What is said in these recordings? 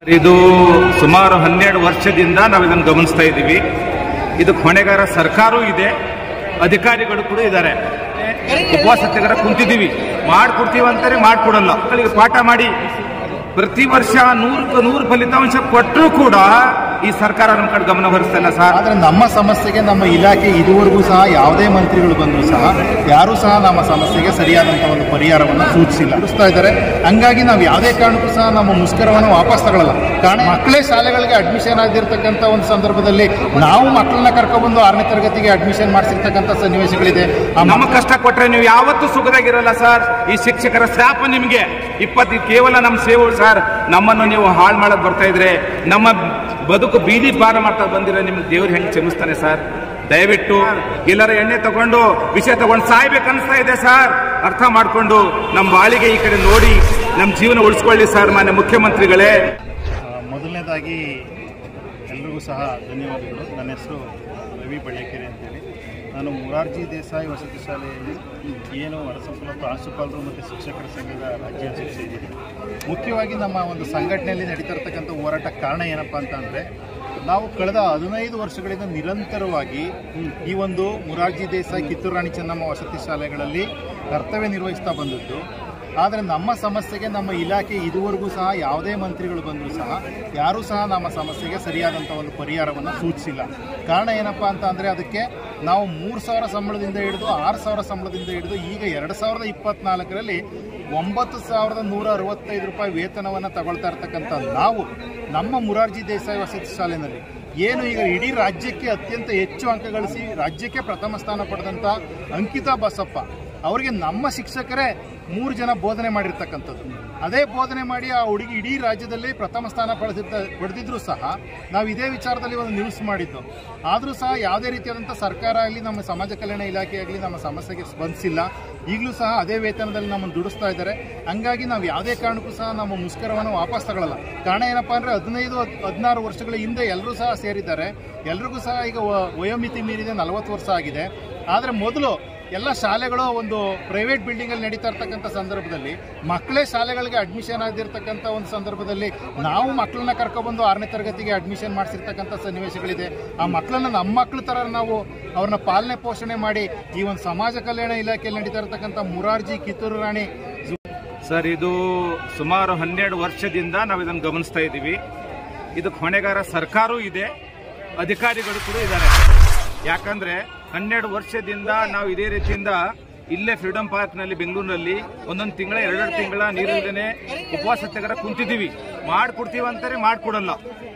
ಇದು ಸುಮಾರು 12 ವರ್ಷದಿಂದ ನಾವು ಇದನ್ನು ಗಮನಿಸ್ತಾ ಇದ್ದೀವಿ. ಇದಕ್ಕೆ ಹೊಣೆಗಾರ ಸರ್ಕಾರವೂ ಇದೆ, ಅಧಿಕಾರಿಗಳು ಕೂಡ ಇದ್ದಾರೆ. ಉಪವಾಸ ಸತ್ಯಾಗ್ರಹ ಕುಂತಿದ್ದೀವಿ, ಮಾಡ್ಕೊಡ್ತೀವಿ ಅಂತಾರೆ, ಮಾಡ್ಕೊಡಲ್ಲ. ಮಕ್ಕಳಿಗೆ ಪಾಠ ಮಾಡಿ ಪ್ರತಿ ವರ್ಷ 100ಕ್ಕೆ 100 ಫಲಿತಾಂಶ ಕೊಟ್ಟರೂ ಕೂಡ ಈ ಸರ್ಕಾರ ನಮ್ಮ ಕಡೆ ಗಮನ ಹರಿಸ್ತಾ ಇಲ್ಲ ಸರ್. ಆದರೆ ನಮ್ಮ ಸಮಸ್ಯೆಗೆ ನಮ್ಮ ಇಲಾಖೆ ಇದುವರೆಗೂ ಸಹ ಯಾವುದೇ ಮಂತ್ರಿಗಳು ಬಂದರೂ ಸಹ ಯಾರೂ ಸಹ ನಮ್ಮ ಸಮಸ್ಯೆಗೆ ಸರಿಯಾದಂಥ ಒಂದು ಪರಿಹಾರವನ್ನು ಸೂಚಿಸ್ತಾ ಇದ್ದಾರೆ. ಹಂಗಾಗಿ ನಾವು ಯಾವುದೇ ಕಾರಣಕ್ಕೂ ಸಹ ನಮ್ಮ ಮುಷ್ಕರವನ್ನು ವಾಪಸ್ ತಗೊಳ್ಳಲ್ಲ. ಕಾರಣ ಮಕ್ಕಳೇ ಶಾಲೆಗಳಿಗೆ ಅಡ್ಮಿಷನ್ ಆಗಿರ್ತಕ್ಕಂಥ ಒಂದು ಸಂದರ್ಭದಲ್ಲಿ ನಾವು ಮಕ್ಕಳನ್ನ ಕರ್ಕೊಬಂದು 6ನೇ ತರಗತಿಗೆ ಅಡ್ಮಿಷನ್ ಮಾಡಿಸಿರ್ತಕ್ಕಂಥ ಸನ್ನಿವೇಶಗಳಿದೆ. ನಮ್ಮ ಕಷ್ಟ ಕೊಟ್ಟರೆ ನೀವು ಯಾವತ್ತೂ ಸುಖದಾಗಿರಲ್ಲ ಸರ್. ಈ ಶಿಕ್ಷಕರ ಶಾಪ ನಿಮಗೆ ಕೇವಲ ನಮ್ಮ ಸೇವೆ ಸರ್. ನಮ್ಮನ್ನು ನೀವು ಹಾಳು ಮಾಡಕ್ ಬರ್ತಾ ಇದ್ರೆ, ನಮ್ಮ ಬದುಕು ಬೀದಿ ಪಾರ ಮಾಡ್ತಾ ಬಂದಿರೋ ನಿಮ್ಗೆ ದೇವ್ರು ಹೆಂಗೆ ಕ್ಷಮಿಸ್ತಾನೆ ಸರ್? ದಯವಿಟ್ಟು ಎಲ್ಲರ ಎಣ್ಣೆ ತಗೊಂಡು ವಿಷಯ ತಗೊಂಡು ಸಾಯ್ಬೇಕನ್ನಿಸ್ತಾ ಇದೆ ಸರ್. ಅರ್ಥ ಮಾಡ್ಕೊಂಡು ನಮ್ಮ ಬಾಳಿಗೆ ಈ ಕಡೆ ನೋಡಿ ನಮ್ಮ ಜೀವನ ಉಳಿಸ್ಕೊಳ್ಳಿ ಸರ್. ಮಾನ್ಯ ಮುಖ್ಯಮಂತ್ರಿಗಳೇ, ಮೊದಲನೇದಾಗಿ ಎಲ್ರಿಗೂ ಸಹ ಧನ್ಯವಾದಗಳು. ನನ್ನ ಹೆಸರು ರವಿ ಬಳ್ಳೆಕೆರೆ ಅಂತೇಳಿ. ನಾನು ಮೊರಾರ್ಜಿ ದೇಸಾಯಿ ವಸತಿ ಶಾಲೆಯಲ್ಲಿ ಏನು ಅರಸಂಪುರ ಪ್ರಾಂಶುಪಾಲರು ಮತ್ತು ಶಿಕ್ಷಕರ ಸಂಘದ ರಾಜ್ಯ ಅಧ್ಯಕ್ಷ ಇದ್ದೀನಿ. ಮುಖ್ಯವಾಗಿ ನಮ್ಮ ಒಂದು ಸಂಘಟನೆಯಲ್ಲಿ ನಡೀತಿರ್ತಕ್ಕಂಥ ಹೋರಾಟ ಕಾರಣ ಏನಪ್ಪ ಅಂತಂದರೆ, ನಾವು ಕಳೆದ 15 ವರ್ಷಗಳಿಂದ ನಿರಂತರವಾಗಿ ಈ ಒಂದು ಮೊರಾರ್ಜಿ ದೇಸಾಯಿ ಕಿತ್ತೂರು ರಾಣಿ ಚೆನ್ನಮ್ಮ ವಸತಿ ಶಾಲೆಗಳಲ್ಲಿ ಕರ್ತವ್ಯ ನಿರ್ವಹಿಸ್ತಾ ಬಂದದ್ದು. ಆದರೆ ನಮ್ಮ ಸಮಸ್ಯೆಗೆ ನಮ್ಮ ಇಲಾಖೆ ಇದುವರೆಗೂ ಸಹ ಯಾವುದೇ ಮಂತ್ರಿಗಳು ಬಂದರೂ ಸಹ ಯಾರೂ ಸಹ ನಮ್ಮ ಸಮಸ್ಯೆಗೆ ಸರಿಯಾದಂಥ ಒಂದು ಪರಿಹಾರವನ್ನು ಸೂಚಿಸಿಲ್ಲ. ಕಾರಣ ಏನಪ್ಪ ಅಂತ ಅಂದರೆ, ಅದಕ್ಕೆ ನಾವು 3,000 ಸಂಬಳದಿಂದ ಹಿಡಿದು 6,000 ಸಂಬಳದಿಂದ ಹಿಡಿದು ಈಗ 2024ರಲ್ಲಿ 9,165 ರೂಪಾಯಿ ವೇತನವನ್ನು ತಗೊಳ್ತಾ ಇರ್ತಕ್ಕಂಥ ನಾವು ನಮ್ಮ ಮೊರಾರ್ಜಿ ದೇಸಾಯಿ ವಸತಿ ಶಾಲೆಯಲ್ಲಿ ಏನು ಈಗ ಇಡೀ ರಾಜ್ಯಕ್ಕೆ ಅತ್ಯಂತ ಹೆಚ್ಚು ಅಂಕ ಗಳಿಸಿ ರಾಜ್ಯಕ್ಕೆ ಪ್ರಥಮ ಸ್ಥಾನ ಪಡೆದಂಥ ಅಂಕಿತಾ ಬಸಪ್ಪ ಅವರಿಗೆ ನಮ್ಮ ಶಿಕ್ಷಕರೇ 3 ಜನ ಬೋಧನೆ ಮಾಡಿರ್ತಕ್ಕಂಥದ್ದು. ಅದೇ ಬೋಧನೆ ಮಾಡಿ ಆ ಹುಡುಗಿ ಇಡೀ ರಾಜ್ಯದಲ್ಲಿ ಪ್ರಥಮ ಸ್ಥಾನ ಪಡೆದಿದ್ರು ಸಹ ನಾವು ಇದೇ ವಿಚಾರದಲ್ಲಿ ಒಂದು ನ್ಯೂಸ್ ಮಾಡಿದ್ದು. ಆದರೂ ಸಹ ಯಾವುದೇ ರೀತಿಯಾದಂಥ ಸರ್ಕಾರ ಆಗಲಿ ನಮ್ಮ ಸಮಾಜ ಕಲ್ಯಾಣ ಇಲಾಖೆ ಆಗಲಿ ನಮ್ಮ ಸಮಸ್ಯೆಗೆ ಸ್ಪಂದಿಸಿಲ್ಲ. ಈಗಲೂ ಸಹ ಅದೇ ವೇತನದಲ್ಲಿ ನಮ್ಮನ್ನು ದುಡಿಸ್ತಾ ಇದ್ದಾರೆ. ಹಂಗಾಗಿ ನಾವು ಯಾವುದೇ ಕಾರಣಕ್ಕೂ ಸಹ ನಮ್ಮ ಮುಷ್ಕರವನ್ನು ವಾಪಸ್ ತಗೊಳ್ಳಲ್ಲ. ಕಾರಣ ಏನಪ್ಪ ಅಂದರೆ, 15-16 ವರ್ಷಗಳ ಹಿಂದೆ ಎಲ್ಲರೂ ಸಹ ಸೇರಿದ್ದಾರೆ. ಎಲ್ರಿಗೂ ಸಹ ಈಗ ವಯೋಮಿತಿ ಮೀರಿದೆ, 40 ವರ್ಷ ಆಗಿದೆ. ಆದರೆ ಮೊದಲು ಎಲ್ಲ ಶಾಲೆಗಳು ಒಂದು ಪ್ರೈವೇಟ್ ಬಿಲ್ಡಿಂಗಲ್ಲಿ ನಡೀತಾ ಇರ್ತಕ್ಕಂಥ ಸಂದರ್ಭದಲ್ಲಿ ಮಕ್ಕಳೇ ಶಾಲೆಗಳಿಗೆ ಅಡ್ಮಿಷನ್ ಆಗಿರ್ತಕ್ಕಂಥ ಒಂದು ಸಂದರ್ಭದಲ್ಲಿ ನಾವು ಮಕ್ಕಳನ್ನ ಕರ್ಕೊಬಂದು 6ನೇ ತರಗತಿಗೆ ಅಡ್ಮಿಷನ್ ಮಾಡಿಸಿರ್ತಕ್ಕಂಥ ಸನ್ನಿವೇಶಗಳಿದೆ. ಆ ಮಕ್ಕಳನ್ನ ನಮ್ಮ ಮಕ್ಕಳ ಥರ ನಾವು ಅವ್ರನ್ನ ಪಾಲನೆ ಪೋಷಣೆ ಮಾಡಿ ಈ ಒಂದು ಸಮಾಜ ಕಲ್ಯಾಣ ಇಲಾಖೆಯಲ್ಲಿ ನಡೀತಾ ಇರ್ತಕ್ಕಂಥ ಮೊರಾರ್ಜಿ ಕಿತ್ತೂರು ರಾಣಿ ಸರ್, ಇದು ಸುಮಾರು 12 ವರ್ಷದಿಂದ ನಾವು ಇದನ್ನು ಗಮನಿಸ್ತಾ ಇದ್ದೀವಿ. ಇದಕ್ಕೆ ಹೊಣೆಗಾರ ಸರ್ಕಾರವೂ ಇದೆ, ಅಧಿಕಾರಿಗಳು ಕೂಡ ಇದ್ದಾರೆ. ಯಾಕಂದ್ರೆ 12 ವರ್ಷದಿಂದ ನಾವು ಇದೇ ರೀತಿಯಿಂದ ಇಲ್ಲೇ ಫ್ರೀಡಂ ಪಾರ್ಕ್ನಲ್ಲಿ ಬೆಂಗಳೂರಿನಲ್ಲಿ ಒಂದೊಂದು ತಿಂಗಳ 2 ತಿಂಗಳ ನೀರಿಲ್ಲದೆ ಉಪವಾಸ ಸತ್ಯಾಗ್ರಹ ಕುಂತಿದ್ದೀವಿ. ಮಾಡ್ಕೊಡ್ತೀವಿ ಅಂತಾರೆ, ಮಾಡ್ಕೊಡಲ್ಲ.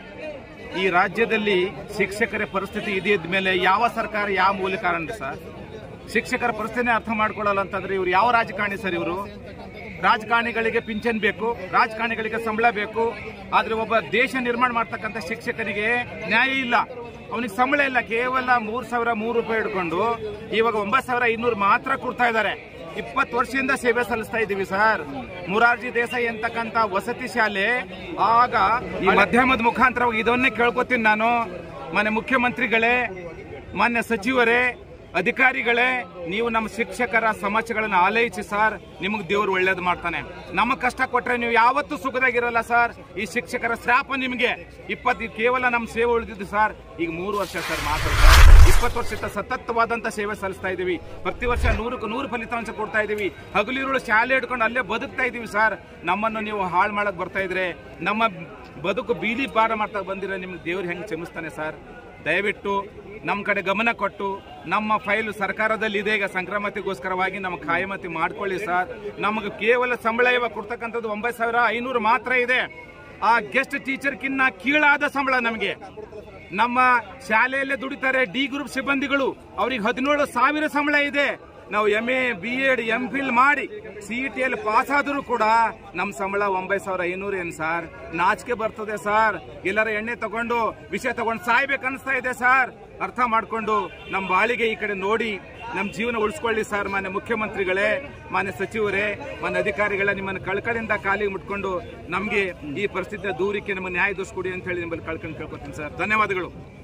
ಈ ರಾಜ್ಯದಲ್ಲಿ ಶಿಕ್ಷಕರ ಪರಿಸ್ಥಿತಿ ಇದ್ದ ಮೇಲೆ ಯಾವ ಸರ್ಕಾರ ಯಾವ ಮೂಲ ಕಾರಣ ಸರ್? ಶಿಕ್ಷಕರ ಪರಿಸ್ಥಿತಿನೇ ಅರ್ಥ ಮಾಡ್ಕೊಳ್ಳಲ್ಲ ಅಂತಂದ್ರೆ ಇವ್ರು ಯಾವ ರಾಜಕಾರಣಿ ಸರ್? ಇವರು ರಾಜಕಾರಣಿಗಳಿಗೆ ಪಿಂಚನ್ ಬೇಕು, ರಾಜಕಾರಣಿಗಳಿಗೆ ಸಂಬಳ ಬೇಕು. ಆದ್ರೆ ಒಬ್ಬ ದೇಶ ನಿರ್ಮಾಣ ಮಾಡ್ತಕ್ಕಂಥ ಶಿಕ್ಷಕನಿಗೆ ನ್ಯಾಯ ಇಲ್ಲ, ಅವನಿಗೆ ಸಂಬಳ ಇಲ್ಲ. ಕೇವಲ 3,003 ರೂಪಾಯಿ ಹಿಡ್ಕೊಂಡು ಇವಾಗ 9,500 ಮಾತ್ರ ಕೊಡ್ತಾ ಇದ್ದಾರೆ. 20 ವರ್ಷದಿಂದ ಸೇವೆ ಸಲ್ಲಿಸ್ತಾ ಇದ್ದೀವಿ ಸರ್. ಮೊರಾರ್ಜಿ ದೇಸಾಯಿ ಅಂತಕ್ಕಂಥ ವಸತಿ ಶಾಲೆ ಆಗ ಈ ಮಾಧ್ಯಮದ ಮುಖಾಂತರ ಇದನ್ನೇ ಕೇಳ್ಕೊತೀನಿ ನಾನು. ಮಾನ್ಯ ಮುಖ್ಯಮಂತ್ರಿಗಳೇ, ಮಾನ್ಯ ಸಚಿವರೇ, ಅಧಿಕಾರಿಗಳೇ, ನೀವು ನಮ್ಮ ಶಿಕ್ಷಕರ ಸಮಸ್ಯೆಗಳನ್ನು ಆಲೈಸಿ ಸರ್. ನಿಮಗೆ ದೇವರು ಒಳ್ಳೇದು ಮಾಡ್ತಾನೆ. ನಮ್ಮ ಕಷ್ಟ ಕೊಟ್ಟರೆ ನೀವು ಯಾವತ್ತೂ ಸುಖದಾಗಿರಲ್ಲ ಸರ್. ಈ ಶಿಕ್ಷಕರ ಶಾಪ ನಿಮಗೆ ಕೇವಲ ನಮ್ಮ ಸೇವೆ ಉಳಿದಿದ್ದು ಸರ್. ಈಗ 3 ವರ್ಷ ಸರ್ ಮಾತ್ರ. 20 ವರ್ಷದ ಸತತವಾದಂತ ಸೇವೆ ಸಲ್ಲಿಸ್ತಾ ಇದೀವಿ. ಪ್ರತಿ ವರ್ಷ 100ಕ್ಕೆ 100 ಫಲಿತಾಂಶ ಕೊಡ್ತಾ ಇದೀವಿ. ಹಗಲಿರುಳು ಶಾಲೆ ಹಿಡ್ಕೊಂಡು ಅಲ್ಲೇ ಬದುಕ್ತಾ ಇದೀವಿ ಸರ್. ನಮ್ಮನ್ನು ನೀವು ಹಾಳು ಮಾಡಕ್ ಬರ್ತಾ ಇದ್ರೆ, ನಮ್ಮ ಬದುಕು ಬೀದಿ ಪಾರ ಮಾಡ್ತಾ ಬಂದಿರೋ ನಿಮ್ಗೆ ದೇವ್ರು ಹೆಂಗೆ ಕ್ಷಮಿಸ್ತಾನೆ ಸರ್? ದಯವಿಟ್ಟು ನಮ್ಮ ಕಡೆ ಗಮನ ಕೊಟ್ಟು ನಮ್ಮ ಫೈಲ್ ಸರ್ಕಾರದಲ್ಲಿ ಇದೆ. ಈಗ ಸಂಕ್ರಾಮತಿಗೋಸ್ಕರವಾಗಿ ನಮ್ಮ ಖಾಯಮತಿ ಮಾಡ್ಕೊಳ್ಳಿ ಸರ್. ನಮಗೆ ಕೇವಲ ಸಂಬಳ ಇವಾಗ ಕೊಡ್ತಕ್ಕಂಥದ್ದು 9,500 ಮಾತ್ರ ಇದೆ. ಆ ಗೆಸ್ಟ್ ಟೀಚರ್ಕಿನ್ನ ಕೀಳಾದ ಸಂಬಳ ನಮಗೆ. ನಮ್ಮ ಶಾಲೆಯಲ್ಲೇ ದುಡಿತಾರೆ ಡಿ ಗ್ರೂಪ್ ಸಿಬ್ಬಂದಿಗಳು, ಅವ್ರಿಗೆ 17,000 ಸಂಬಳ ಇದೆ. ನಾವು MA BEd MPhil ಮಾಡಿ CETಯಲ್ಲಿ ಪಾಸ್ ಆದರೂ ಕೂಡ ನಮ್ಮ ಸಂಬಳ 9,500 ಏನು ಸರ್? ನಾಚಿಕೆ ಬರ್ತದೆ ಸರ್. ಎಲ್ಲರ ಎಣ್ಣೆ ತಗೊಂಡು ವಿಷಯ ತಗೊಂಡು ಸಾಯ್ಬೇಕನ್ನಿಸ್ತಾ ಇದೆ ಸರ್. ಅರ್ಥ ಮಾಡ್ಕೊಂಡು ನಮ್ಮ ಬಾಳಿಗೆ ಈ ಕಡೆ ನೋಡಿ ನಮ್ಮ ಜೀವನ ಉಳಿಸ್ಕೊಳ್ಳಿ ಸರ್. ಮಾನ್ಯ ಮುಖ್ಯಮಂತ್ರಿಗಳೇ, ಮಾನ್ಯ ಸಚಿವರೇ, ಮಾನ್ಯ ಅಧಿಕಾರಿಗಳೇ, ನಿಮ್ಮನ್ನು ಕಳ್ಕಳಿಂದ ಕಾಲಿಗೆ ಮುಟ್ಕೊಂಡು ನಮಗೆ ಈ ಪರಿಸ್ಥಿತಿಯ ದೂರಕ್ಕೆ ನಮ್ಮ ನ್ಯಾಯ ದೋಷ ಕೊಡಿ ಅಂತ ಹೇಳಿ ನಿಮ್ಮಲ್ಲಿ ಕೇಳ್ಕೊತೀನಿ ಸರ್. ಧನ್ಯವಾದಗಳು.